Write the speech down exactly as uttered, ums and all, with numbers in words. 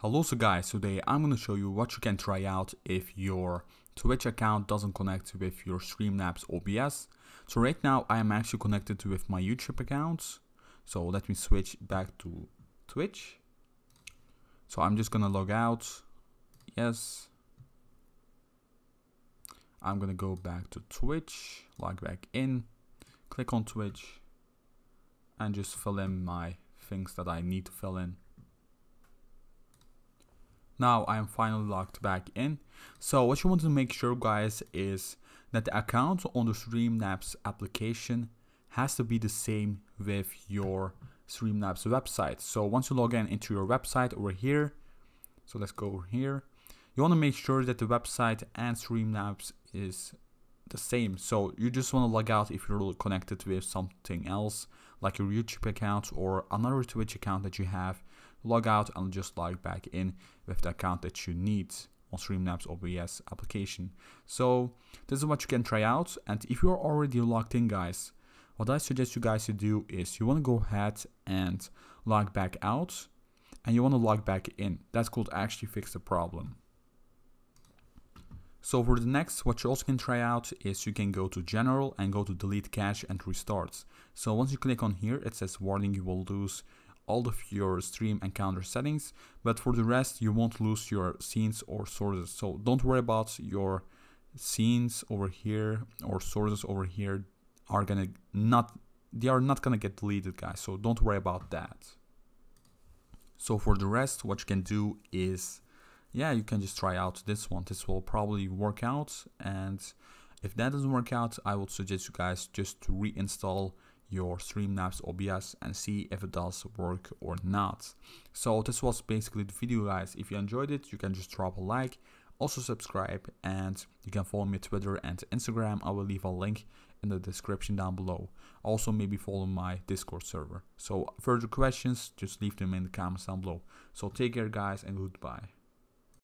Hello, so guys, today I'm going to show you what you can try out if your Twitch account doesn't connect with your Streamlabs O B S. So right now I am actually connected with my YouTube account. So let me switch back to Twitch. So I'm just going to log out. Yes. I'm going to go back to Twitch, log back in, click on Twitch, and just fill in my things that I need to fill in. Now I am finally logged back in. So what you want to make sure, guys, is that the account on the Streamlabs application has to be the same with your Streamlabs website. So once you log in into your website over here, so let's go over here, you want to make sure that the website and Streamlabs is the same. So you just want to log out if you're connected with something else, like your YouTube account or another Twitch account that you have. Log out and just log back in with the account that you need on Streamlabs O B S application. So this is what you can try out. And if you're already logged in, guys, what I suggest you guys to do is you want to go ahead and log back out, and you want to log back in. That could actually fix the problem. So for the next, what you also can try out is you can go to General and go to Delete Cache and Restart. So once you click on here, it says warning, you will lose all of your stream encounter settings, but for the rest you won't lose your scenes or sources. So don't worry about your scenes over here or sources over here are gonna not they are not gonna get deleted, guys, so don't worry about that. So for the rest, what you can do is, yeah, you can just try out this one. This will probably work out, and if that doesn't work out, I would suggest you guys just to reinstall your Streamlabs O B S and see if it does work or not. So this was basically the video, guys. If you enjoyed it, you can just drop a like, also subscribe, and you can follow me on Twitter and Instagram. I will leave a link in the description down below. Also maybe follow my Discord server. So further questions, just leave them in the comments down below. So take care, guys, and goodbye.